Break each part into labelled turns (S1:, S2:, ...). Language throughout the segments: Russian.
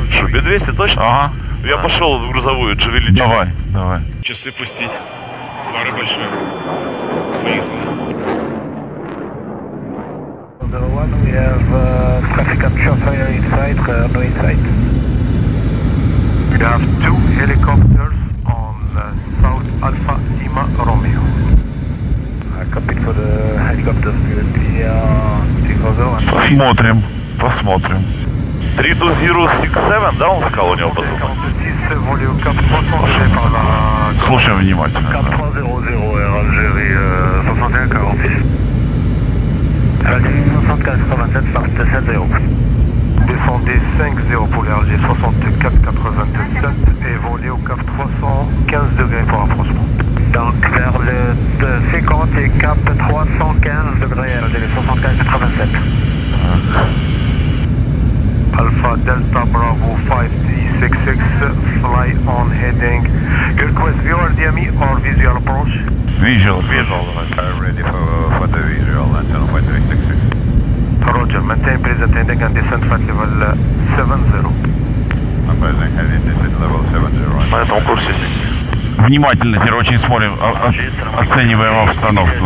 S1: Что, B200 точно?
S2: Ага.
S1: Я пошел в грузовую, Джавелин.
S2: Давай, давай.
S3: Часы пустить. Пары большой. Поехали.
S4: We have traffic capture fire inside, no inside.
S5: We have 2 helicopters on South Alpha Lima Romeo.
S4: Copy for the helicopters,
S2: Посмотрим, посмотрим.
S1: 32067, да, он сказал у него позвонок?
S5: 46, Voleo Cap 300 par la...
S2: Слушаем внимательно.
S4: Cap
S2: Да.
S4: 300 Air Algérie 6146. Algérie 75 87 part 70.
S5: Descendez 5-0 pour l'Alger 64-87 et volez au Cap 315 degrés pour approchement.
S4: Donc vers le 50 et cap 315 degrés, Algérie 75-87.
S5: Alpha Delta Bravo 5366, fly on heading. You request visual DME or visual approach?
S2: Visual.
S5: Ready for the visual, antenna 5366. Roger, maintain present heading and descent flight level 70. I'm present heading descent level 70.
S1: На этом курсе.
S2: Внимательно теперь очень смотрим, оцениваем обстановку.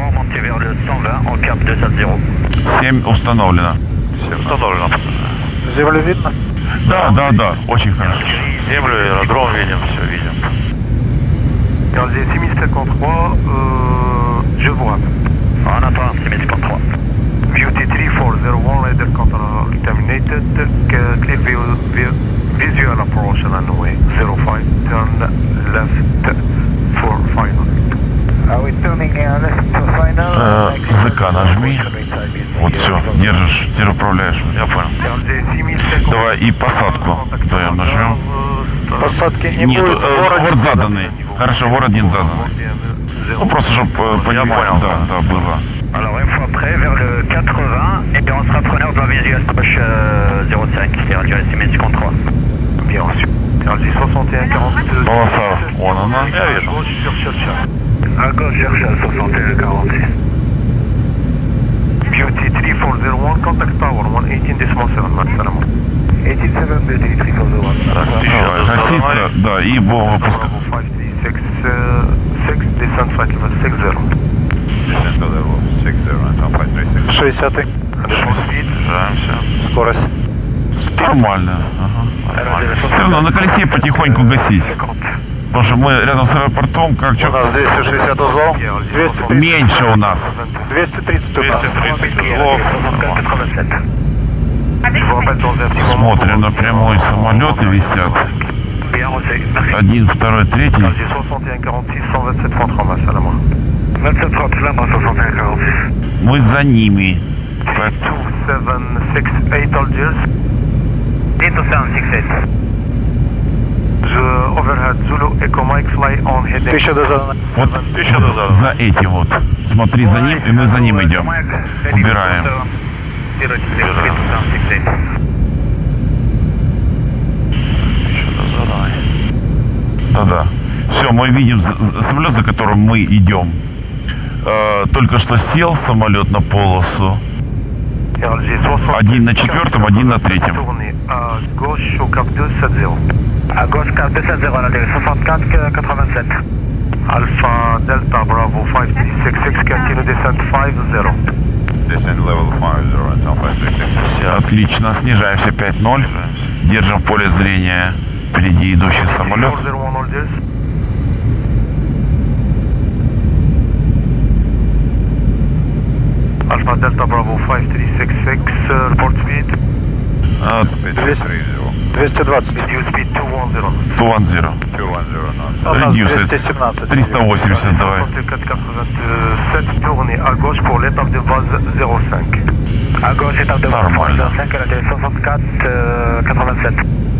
S2: 7 установлено.
S1: Все установлено.
S4: Землю видно?
S2: Да, да, да, очень хорошо.
S1: Землю, аэродром видим, все видим.
S5: Alger 6053, je vous rappelle.
S4: On attend 6053.
S5: Beauty 3401, radar control terminated. Clear visual approach runway 05, turn left for final.
S4: Are we turning left to final?
S2: ЗК нажми. Вот все, держишь, теперь управляешь.
S1: Я понял.
S5: Alger 6053.
S2: Давай и посадку вдвоем нажмем.
S4: Посадки не
S2: Нет,
S4: будет,
S2: ворот заданный. Хорошо, ворот один заданный. Ну просто, чтобы понимать,
S1: понял,
S2: да, да, было.
S4: Alors une fois prêt, vers le 80, et bien on sera preneur de la visual approche 05, c'est Alger 6053.
S5: Bien reçu. Alger 6142.
S2: Полоса, вон она.
S1: Я вижу.
S5: Gauche sur Churchill.
S4: À gauche, Cherchal 6146.
S5: Beauty 3401, contact tower 118.7, maximum.
S4: 87 Beauty 3401.
S2: Гаситься, да, и будем выпускать.
S5: Bravo 5366, descent flight level 60. Descent level 60, antenna 5366.
S4: 60
S1: Снижаемся.
S4: скорость.
S2: Нормально. Ага. Все равно на колесе потихоньку гасись. Потому что мы рядом с аэропортом, как
S4: У
S2: что
S4: нас 260 узлов. 230.
S2: меньше у нас.
S4: 230 у нас.
S1: 230 узлов.
S5: Je vous rappelle dans un petit moment.
S2: Смотрим на прямой, самолеты висят.
S4: Bien reçu. Merci.
S2: Один, второй, третий.
S5: Alger 6146, 127 francs 30, salam.
S4: 2730, là, 6146.
S2: Мы за ними.
S5: 2768 Algiers.
S4: 2768.
S5: The overhead Zulu Echo Mike fly on heading.
S4: 1000 до задана.
S2: Вот за этим вот. Смотри за ним, и мы за ним идем. Убираем. Да-да. Все, мы видим самолет, за которым мы идем. Только что сел самолет на полосу. Один на четвертом, один на третьем.
S5: À gauche au cap 270.
S4: À gauche, cap 270, la 64-87.
S5: Alpha Delta Bravo 5366, continue descent 50. Descent level 50, antenna 5366.
S2: Отлично, снижаемся 5-0. Держим в поле зрения впереди идущий самолет.
S5: 401 Algiers. Alpha Delta Bravo 5366, report speed. 220. Reduce speed 210.
S2: 210.
S5: 210.
S2: Reduce.
S4: 217.
S2: 380, давай.
S5: 487, tournez à gauche pour l'étape de base 05.
S4: À gauche, étape de
S2: Нормально.
S4: 05, à la 64-87.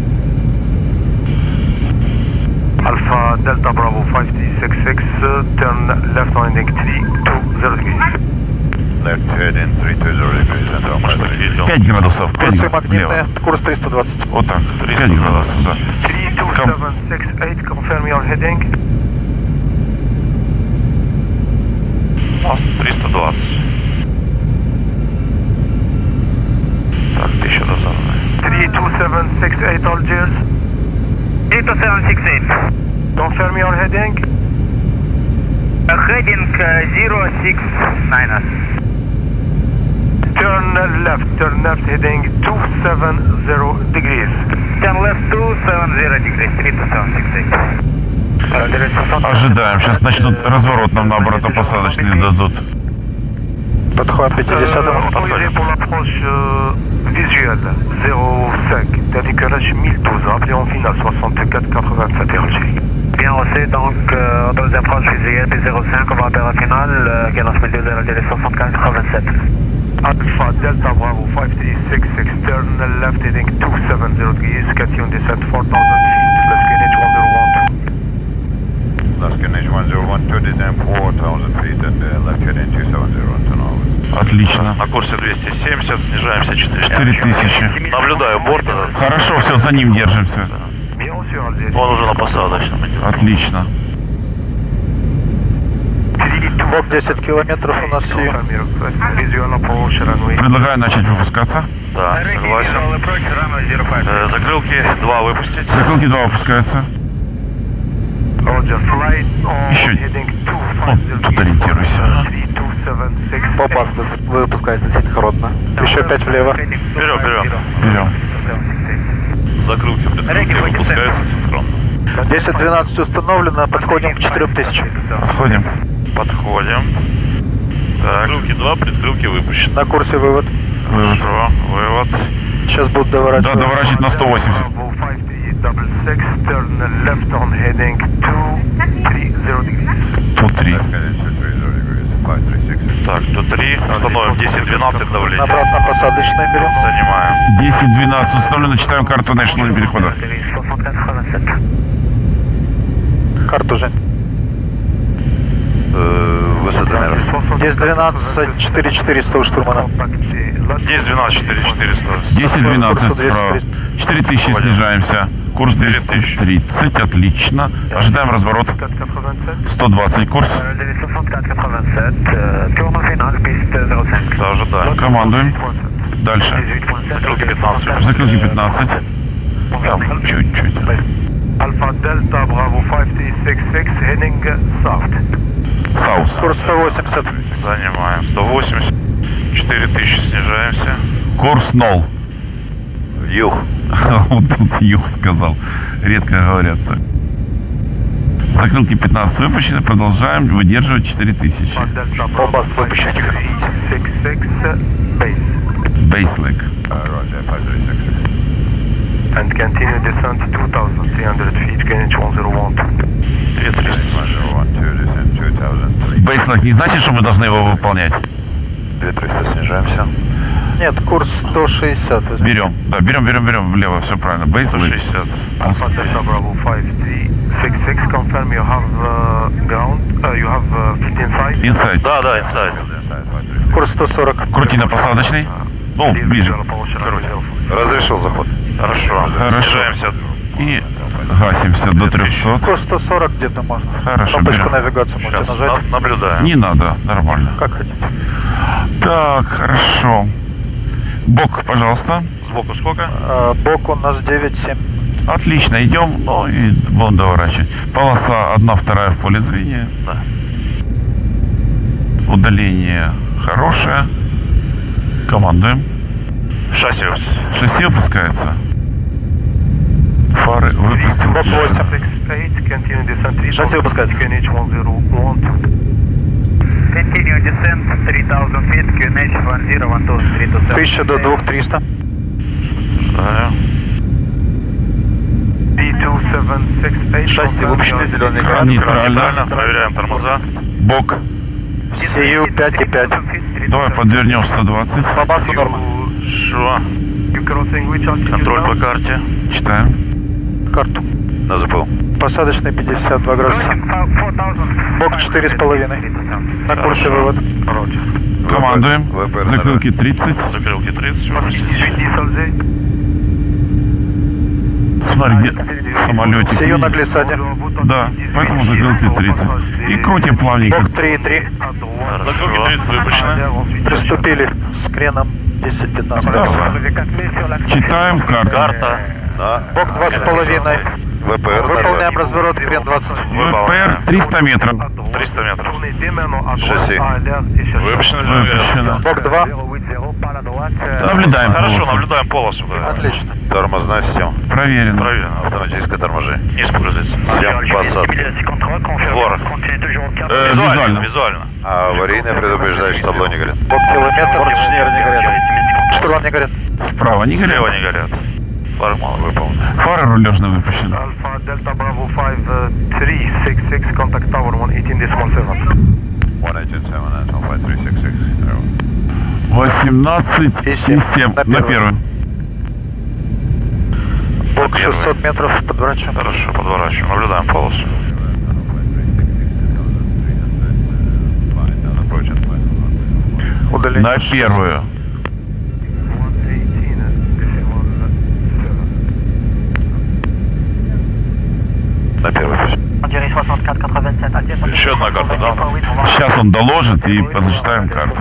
S5: Alpha Delta Bravo 5366, turn left on heading 320 degrees. Left heading 320 degrees, and
S2: 5 градусов. 5
S4: Курсы
S2: влево.
S4: магнитные, курс 320.
S2: Вот так. 5 градусов, да.
S5: 32768, confirm your heading.
S1: 320. Так, 1000 до зоны.
S5: 32768
S4: 0768.
S5: Confirm your heading.
S4: Heading 069.
S5: Turn left, heading 270 degrees.
S4: Turn left 270 degrees, 3768.
S2: Ожидаем. Сейчас начнут разворот нам на обратно-посадочный дадут.
S6: Подход 50-м.
S5: Autorisé pour l'approche visuelle 05, décollage 1012, appelé en finale 64-87 RG.
S4: Bien reçu, donc autorisé approche visuelle P05, on va opérer finale, Galant Médio de la délai 64-87.
S5: Alpha Delta Bravo 5366, turn left heading 270 degrees, continue descent 4000 feet, left Greenwich 1012. Left Greenwich 1012, descent 4000 feet and left heading 270 to now.
S2: Отлично.
S1: На курсе 270, снижаемся
S2: 4000.
S1: Наблюдаю борт.
S2: Хорошо, все, за ним держимся.
S5: Bien reçu, Alger.
S1: Он уже на посадочном идет.
S2: Отлично.
S6: Бок 10 километров у нас и...
S5: Confirm your request. Visual approach runway.
S2: Предлагаю начать выпускаться.
S1: Да, согласен. Закрылки 2 выпустить.
S2: Закрылки 2 опускаются.
S5: Roger, flight on
S2: Еще.
S5: heading
S2: Ну, тут ориентируйся.
S5: 3276.
S6: Попас выпускается синхронно. Еще 5 влево.
S1: Вперед.
S2: Берем.
S1: Закрылки предкрылки выпускаются синхронно.
S6: 10-12 установлено, подходим к 4000.
S2: Подходим.
S1: Подходим. Так. Закрылки 2, предкрылки выпущены.
S6: На курсе вывод.
S2: Вывод.
S1: Хорошо, вывод.
S6: Сейчас будут доворачивать.
S2: Да, доворачивать на 180.
S5: Bravo 5366, turn left on heading 230 degrees.
S2: Тут 3.
S1: Так, до 3. Установим 10-12 давление.
S6: Обратно посадочный берем.
S1: Занимаем.
S2: 10-12 установлено. Читаем карту National перехода.
S6: Карту, Жень.
S1: Высота,
S6: 10-12, 4400 у штурмана.
S1: 10-12, 4-400.
S2: 10-12 справа. 4000 снижаемся. Курс 230. Отлично. Ожидаем разворот. 120 курс.
S1: Да, ожидаем.
S2: Командуем. Дальше.
S1: Закрылки 15 выпустить.
S2: Закрылки 15. Там чуть-чуть.
S5: Alpha Delta Bravo 5366, heading south.
S2: Саус.
S6: Курс 180.
S1: Занимаем. 180. 4000 снижаемся.
S2: Курс 0.
S1: Юг.
S2: Вот тут юг сказал. Редко говорят так. Закрылки 15 выпущены. Продолжаем выдерживать 4000.
S5: Alpha Delta Bravo
S6: Попас выпущен
S5: 5366, base.
S2: Бейслек.
S5: And continue descent 2300 feet, Greenwich 1012.
S1: 2300.
S2: Бейслек не значит, что мы должны его выполнять.
S1: 2300 снижаемся.
S6: Нет, курс 160. возьми.
S2: Берем. Да, берем влево. Все правильно. Бейслек.
S1: 160.
S5: Alpha Delta Bravo 5366, confirm you have ground, you have 15 side.
S2: Инсайд.
S1: Да, инсайд.
S6: Курс 140.
S2: Крути на посадочный. Ну, ближе.
S1: Разрешил заход. Хорошо. Снижаемся.
S2: И гасимся до 300.
S6: Курс 140 где-то можно.
S2: Хорошо,
S6: Кнопочку
S2: берем.
S6: навигации можете
S1: Сейчас
S6: нажать.
S1: наблюдаем.
S2: Не надо. Нормально.
S6: Как хотите.
S2: Так, хорошо. Бок, пожалуйста.
S1: Сбоку сколько?
S6: Бок у нас 9-7.
S2: Отлично, идем. Ну и будем доворачивать. Полоса 1/2 в поле зрения.
S1: Да.
S2: Удаление хорошее. Командуем.
S1: Шасси.
S2: Шасси опускается. Фары выпустил.
S6: Бок 8.
S5: Шасси выпускается.
S4: Continue descent 3000 feet, QNH 1012, 327.
S6: 1000 до 2300.
S5: Шасси выпущены, зеленый
S2: экран. Нейтрально.
S1: Проверяем тормоза.
S2: Бок.
S6: CU 5,5.
S2: Давай подвернем 120.
S6: По баску норма.
S1: Хорошо. Контроль по карте.
S2: Читаем.
S6: Карту.
S1: На ЗПУ.
S6: Посадочный 52 градуса. Бок 4,5. На курсе вывод.
S2: Командуем. Закрылки 30.
S1: Закрылки 30 выпустить.
S2: Смотри, где самолетик.
S6: CU на глиссаде.
S2: Да, поэтому закрылки 30. И крутим плавненько.
S6: Бок 3,3.
S1: Закрылки 30 выпущены.
S6: Приступили с креном 10-15 градусов.
S2: Давай. Читаем карту.
S1: Карта.
S6: Бок 2,5.
S1: ВПР.
S6: Выполняем разворот, крен 20.
S2: ВПР 300 метров.
S1: 300 метров. Шасси. Выпущено,
S2: Выпущено.
S6: Бок 2.
S2: Наблюдаем
S1: Хорошо,
S2: полосу.
S1: наблюдаем полосу.
S6: Отлично.
S1: Тормозная система.
S2: Проверено.
S1: Проверено. Автоматическое торможение. Не используется. Всем посадки. Вор.
S2: Визуально.
S1: Визуально. А аварийное предупреждает, что табло не горит.
S6: Бок километр. Инженеры не горят. Штурвал не горит.
S2: Справа не
S1: Слева
S2: горят.
S1: не горят. Фары мало выполнены.
S2: Фары рулежно выпущены.
S5: Alpha Delta Bravo 5366, contact tower 118.7. 187 and 5366.
S2: 18,7 на первый.
S6: Бок 600 метров, подворачиваем.
S1: Хорошо, подворачиваем. Наблюдаем полосу.
S6: Удаление.
S2: На первую.
S1: На первый пусть. Еще одна карта, да?
S2: Сейчас он доложит и позачитаем карту.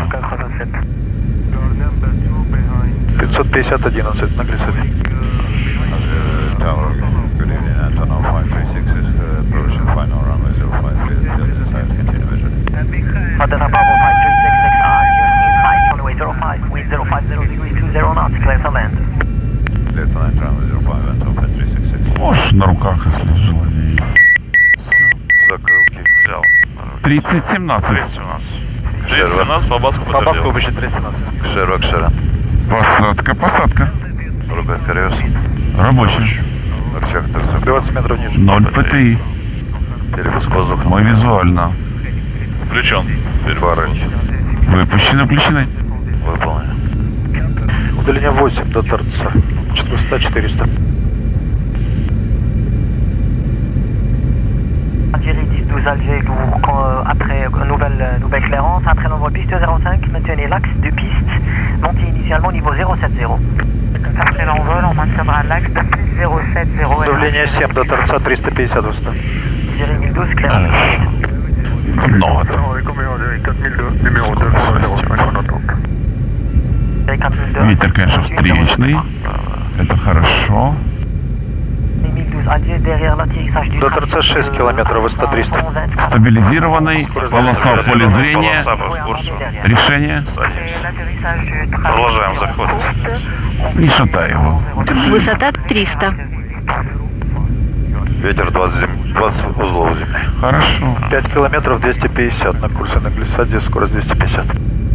S6: 550-11 на глиссаде.
S5: Tower, good evening, Antonov 536 is approaching final runway 05, Delta Side, continue visual.
S7: Delta Bravo 5366, in sight, runway 05, wind 050 degrees 20 knots, clear for land.
S5: Lieutenant runway 05, Antonov 5366.
S2: Можешь на руках, если желание.
S1: Закрылки взял.
S2: 30-17.
S1: 30-17 по баску.
S6: По баску выпущен 30-17.
S1: Шервак Шерен.
S2: Посадка, посадка.
S1: Рука колес.
S2: Рабочий.
S1: Рычаг торца.
S6: 20 метров ниже.
S2: 0 ПТИ.
S1: Перепуск воздуха.
S2: Мы визуально.
S1: Включен. Фары.
S2: Выпущены, включены.
S1: Выполнено.
S6: Удаление 8 до торца. 400-400.
S7: Algérie 10-12 Alger, après nouvelle clairance, entrée dans piste 05, maintenez l'axe de piste, montez initialement niveau 070. Après l'envol, on maintiendra l'axe de piste 070.
S6: Давление 7 до торца, 350 высота.
S7: Algérie 1012, clairance.
S2: Много.
S5: Numéro 2,
S2: Ветер, конечно, встречный. Это хорошо.
S7: 1012 Alger, derrière l'atterrissage du
S6: До торца 6 километров, высота 300.
S2: Стабилизированный. Полоса в поле зрения.
S1: Полоса по курсу.
S2: Решение.
S1: Садимся. Продолжаем заход.
S2: Не шатай его.
S8: Высота 300.
S1: Ветер 20 узлов у земли.
S2: Хорошо.
S6: 5 километров, 250 на курсе на глиссаде, скорость 250.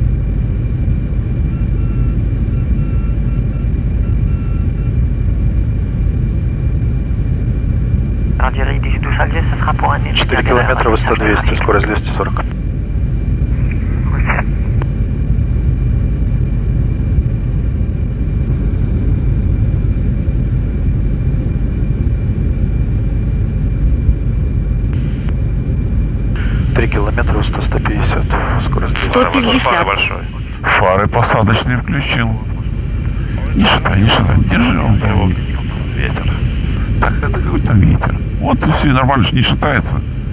S7: Algérie 10-12 Alger, ce sera pour un
S6: 4 километра, высота 200, скорость 240. Километра, высота 150, скорость 200.
S8: 150.
S1: Большой.
S2: Фары посадочные включил. Не шатай, не шатай. Держи он там.
S1: Ветер.
S2: Так, это какой там ветер. Вот и все, нормально, не шатается.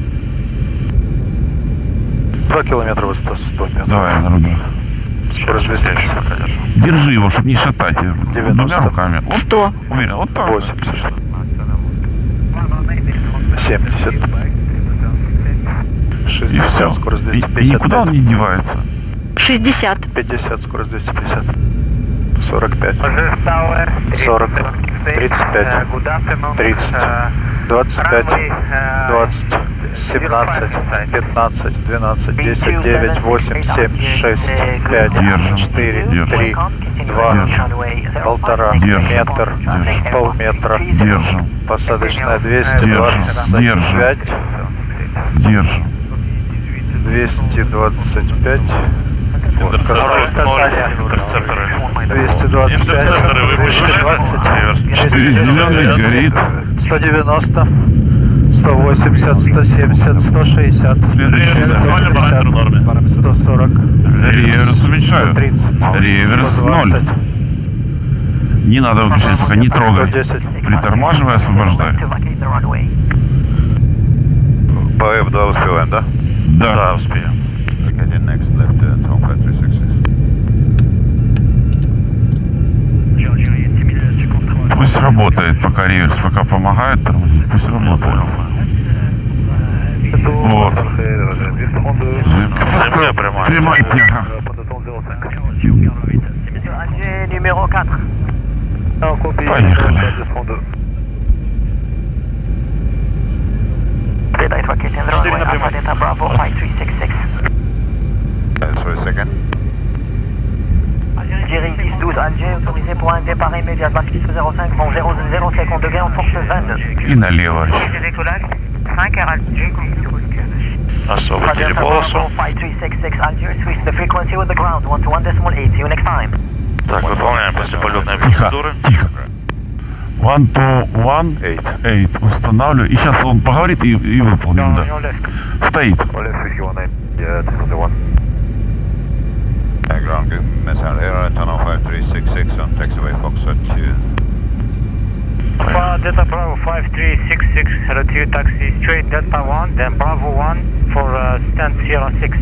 S6: 2 километра, высота 100 метров.
S2: Давай на рубеж.
S6: Скорость 250.
S2: Держи его, чтобы не шатать.
S6: 90.
S2: Двумя руками. Вот,
S8: 100.
S2: уверен, вот так.
S6: 80. 70.
S2: И все.
S6: 60, скорость
S2: И
S6: 250.
S2: никуда он не девается.
S8: 60.
S6: 50, скорость 250. 45. 40. 35. 30. 25. 20. 17. 15. 12. 10. 9. 8. 7. 6. 5.
S2: Держим.
S6: 4.
S2: Держим.
S6: 3. 2. Полтора.
S2: Держим.
S6: Метр.
S2: Держим.
S6: Полметра.
S2: Держим.
S6: Посадочная
S2: Держим.
S6: 225.
S2: Держим.
S6: 225. Вот,
S1: Интерцепторы.
S6: касание.
S1: Интерцепторы.
S6: 225.
S1: Интерцепторы выпущены.
S6: 220.
S2: Четыре зеленых горит.
S6: 190. 180. 170. 160.
S2: Следующий.
S1: Максимальный параметр в норме.
S6: 140.
S2: Реверс уменьшаю.
S6: 130.
S2: Реверс 0. Не надо выключать, пока не трогай.
S6: 110.
S2: Притормаживай, освобождай.
S1: По F2 успеваем, да?
S2: Да.
S1: Да, успеем.
S5: Getting next left, Tom 5366.
S2: Пусть работает, пока реверс, пока помогает тормозить, пусть работает. Вот.
S1: Земля прямая.
S2: Прямая тяга.
S7: Alger numéro 4.
S2: Поехали.
S7: Delta is vacating the runway, Alpha Delta Bravo 5366.
S5: Sorry, second.
S7: Algérie 10-12 Alger, autorisé pour un départ immédiat de la piste 05, vent 00 secondes degrés en force 22.
S2: И налево.
S7: Décollage 5 à Alger.
S1: Освободили полосу.
S7: 5366 Alger, switch the frequency with the ground, 121.8, see you next time.
S1: Так, выполняем послеполетные
S2: Тихо,
S1: процедуры.
S2: тихо. 121.8 устанавливаю. И сейчас он поговорит и выполним, да. Стоит.
S5: Ground missile here, tunnel 5366 on taxiway Foxtrot 2.
S4: Delta Bravo 5366, hello to you, taxi straight Delta 1, then Bravo 1 for stand Sierra 6.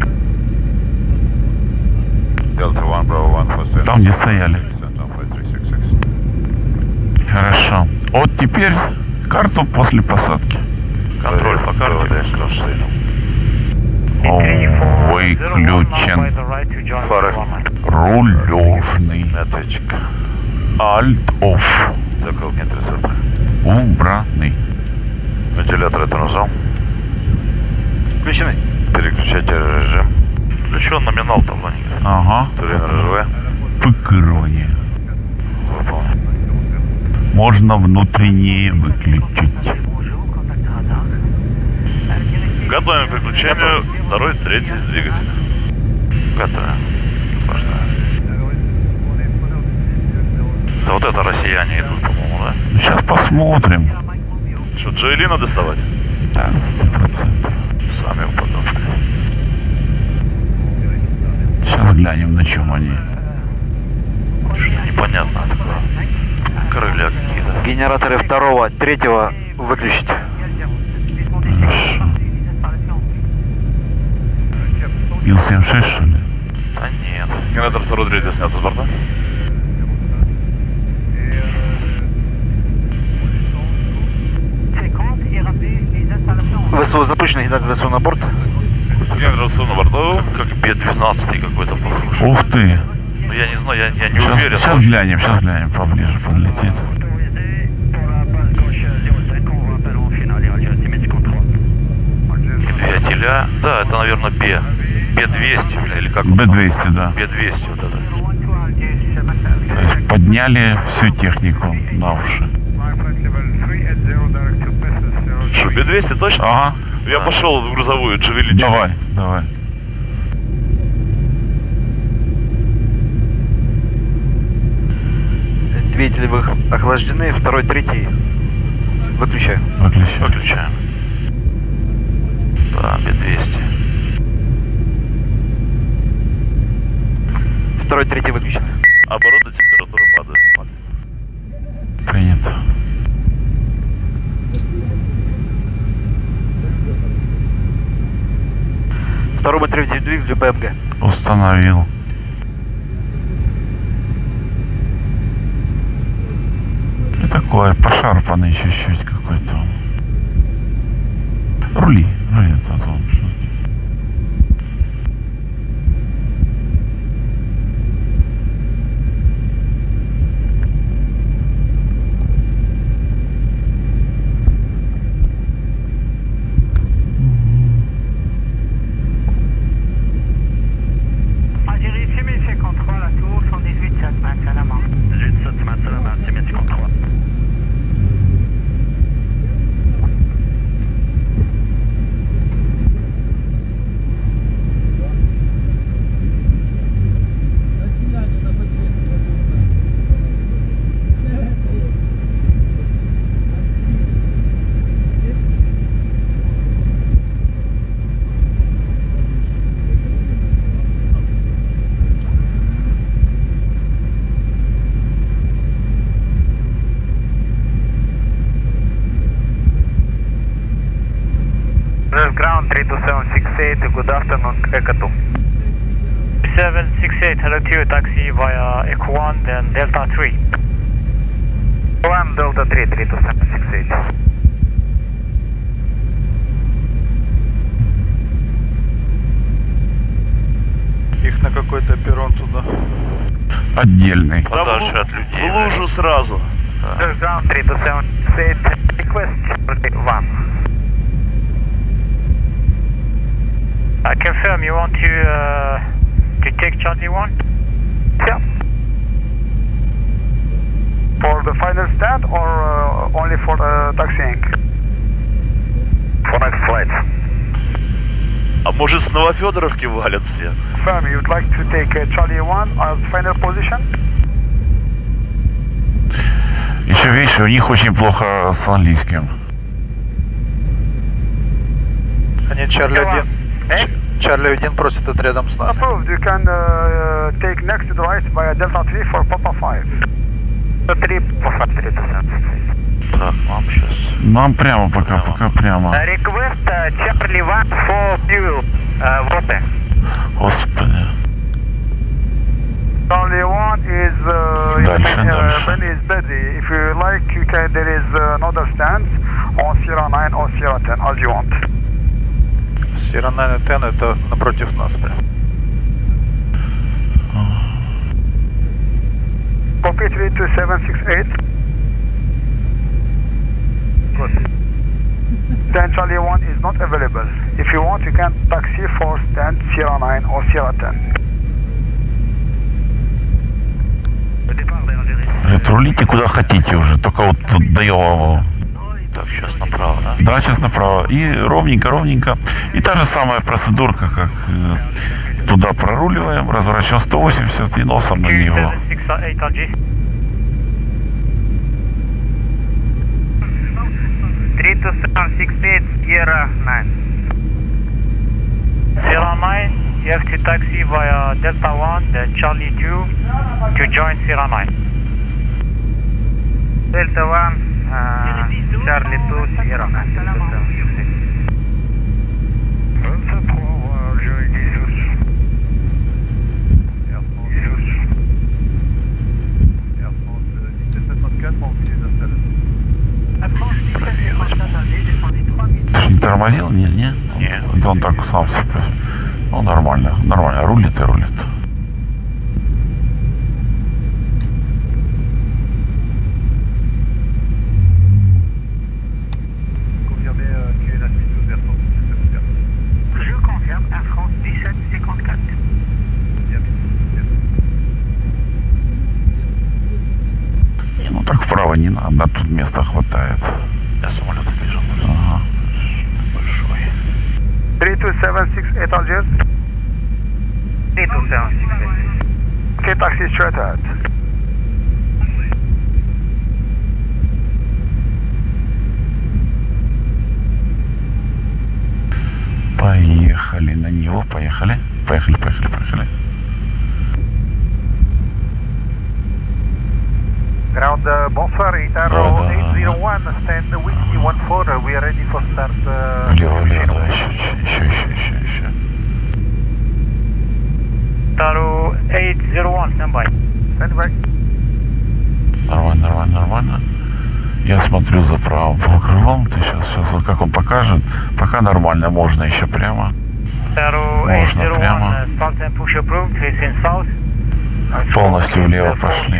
S5: Delta 1, Bravo 1 for stand.
S2: Там, где стояли.
S5: Tunnel 5366.
S2: Хорошо. Вот теперь карту после посадки.
S1: Контроль по карте.
S2: Выключен.
S1: Фары.
S2: Руль лёжный.
S1: Ответчик.
S2: Alt-off.
S1: Закрылки интерцептора.
S2: Убранный.
S1: Вентилятор тормозом.
S6: Включены.
S1: Переключайте режим. Включен номинал таблоника.
S2: Ага.
S1: Турин РЖВ.
S2: Пыкирование.
S1: Выполнен.
S2: Можно внутреннее выключить.
S1: Готовим к переключению. Второй, третий двигатель. Готовим. Важно. Да вот это россияне идут, по-моему, да?
S2: Сейчас посмотрим.
S1: Что, Джоэлина доставать?
S2: Да, 100%.
S1: Сами упадут.
S2: Сейчас глянем, на чем они.
S1: Что-то непонятно такое. Крылья какие-то.
S6: Генераторы второго, третьего выключить.
S2: Хорошо. Ил-76, что ли?
S1: Да нет. Генератор второй, третий снятся с борта.
S6: ВСУ запущено, генератор ВСУ на борт.
S1: Генератор ВСУ на борту, как Б-12 какой-то похож.
S2: Ух ты!
S1: Ну я не знаю, я не уверен.
S2: Сейчас глянем, поближе подлетит.
S1: Двигателя. Да, это, наверное, Б-200 или как?
S2: Б-200, да.
S1: Б-200 вот это.
S2: То есть подняли всю технику на уши.
S1: Что, Б-200 точно?
S2: Ага.
S1: Я пошел в грузовую, Джавели.
S2: Давай.
S6: Двигатели охлаждены, второй, третий. Выключаю.
S1: Выключаем. Да, Б-200.
S6: Второй, третий выключены.
S1: Обороты, температура падает.
S2: Принято.
S6: Второй и третий двигатель БМГ.
S2: Установил. И такое, пошарпанный чуть-чуть какой-то. Рули этот он.
S7: Algérie 6053, la tour, 118 maintien la main.
S4: 18 maintien la main, 53. Ground 32768, good afternoon, Echo 2.
S7: 768, hello to you, taxi via Echo 1, then Delta 3.
S4: 1 Delta 3, 32768.
S6: Их на какой-то перрон туда.
S2: Отдельный.
S1: Подальше от людей.
S5: В лужу сразу.
S4: Touchdown 3278, request Charlie 1. I confirm you want to take Charlie 1? Yeah. For the final stand or only for taxiing? For next flight.
S5: А может с Новофедоровки валят все?
S4: Confirm you'd like to take Charlie 1 as final position?
S2: Еще видишь, у них очень плохо с английским.
S6: Они Чарли 1. Чарли 1 просит это рядом с нами.
S4: Approved. You can take next to the right by Delta 3 for Papa 5. 3 Papa 3.
S1: Так, вам сейчас.
S2: Нам прямо пока прямо.
S4: Request Charlie 1 for fuel. Water.
S2: Господи.
S4: Charlie 1 is
S2: Дальше.
S4: is busy. If you like, you can. There is another stand on Sierra 9 or Sierra 10 as you want.
S6: Sierra 9 и 10 это напротив нас прям.
S4: Copy 32768. Good. Stand Charlie 1 is not available. If you want, you can taxi for stand Sierra 9 or Sierra 10.
S2: Говорит, рулите куда хотите уже, только вот тут даем.
S1: Так, сейчас направо, да?
S2: Да, сейчас направо. И ровненько. И та же самая процедурка, как туда проруливаем, разворачиваем 180 и носом на него.
S4: 32768 Sierra 9. Sierra 9, you have to taxi via Delta 1, Charlie 2 to join Sierra 9. Delta 1, Charlie 2, Sierra 9.
S2: Ты же не тормозил? Не?
S1: Нет.
S2: Да он так сам себе. Ну, нормально. Рулит и рулит.
S4: Je confirme, Air France 1754.
S2: Не, ну так вправо не надо, тут места хватает.
S1: Я самолет вижу.
S2: Ага.
S1: Большой.
S4: 32768 Algiers. 32768. Okay, taxi straight ahead.
S2: Поехали на него, поехали. Поехали.
S4: Ground, bonsoir, Itaro 801, stand Whiskey 14, we are ready for start.
S2: Влево, да, еще.
S4: Itaro 801, stand by. Stand by.
S2: Нормально. Я смотрю за правым полукрылом. Ты сейчас вот как он покажет. Пока нормально, можно еще прямо. Можно прямо. Полностью влево пошли.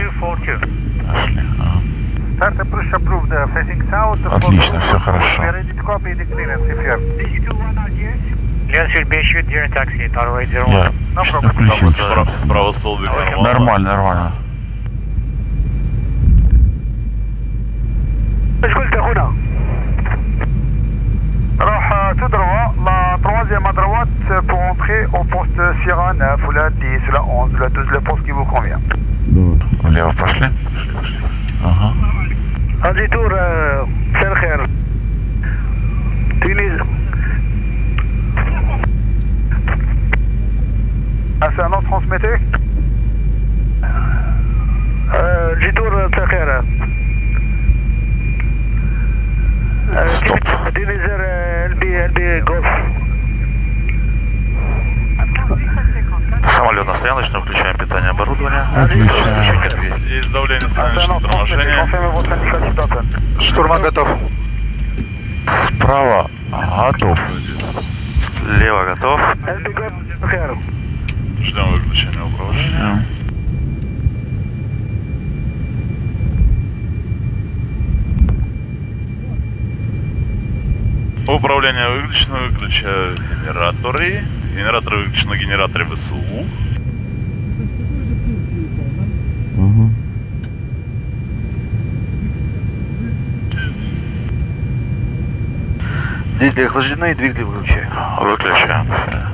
S4: Start approach approved, facing south.
S2: Отлично, все хорошо.
S4: We are ready to copy the clearance if you have. Clearance should be issued during taxi, Itaro 801.
S2: Я включил.
S5: Справа столбик.
S2: Нормально.
S4: قلت هنا راح تدروا la troisième à droite pour entrer au poste Sierra 9 ou la 10 ou la 11 ou la 12, le poste qui vous convient.
S2: Влево пошли. Ага.
S4: هذه تور مساء الخير. تونس. C'est un autre transmettez. جيتور مساء الخير.
S2: Стоп.
S4: Динизер LB Golf.
S1: Самолет нас Стояночную включаем питание оборудования.
S2: Отвечаю.
S3: Есть давление
S4: Antenna
S3: стояночного торможения.
S4: confirm what indicated pattern.
S6: Штурман готов.
S2: Справа готов.
S1: Слева готов.
S4: LB good here.
S3: Ждем выключения управления. Управление выключено, выключаю генераторы. Генераторы выключены, генераторы ВСУ.
S2: Угу.
S6: Двигатели охлаждены и двигатели выключаю.
S1: Выключаем.